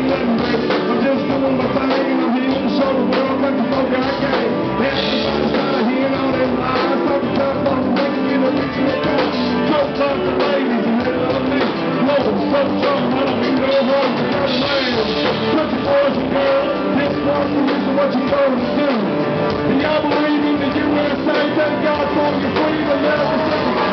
nothing, baby. I'm just doing my thing, and I'm here to show the world what the fuck I came. Everybody's trying to hear all them lies, talking tough on the way to get a rich and cool. Talk about the ladies and hell on me. Whoa, so strong, I don't need no home to come land. Country boys and girls, this one's the reason what you're going to do. And y'all believe in the USA, thank God for your freedom, never